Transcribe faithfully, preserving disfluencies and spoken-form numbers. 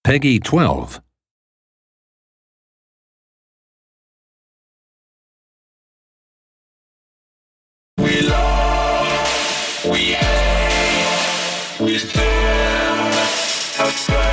Peggy twelve. We love, we hate, we stand outside.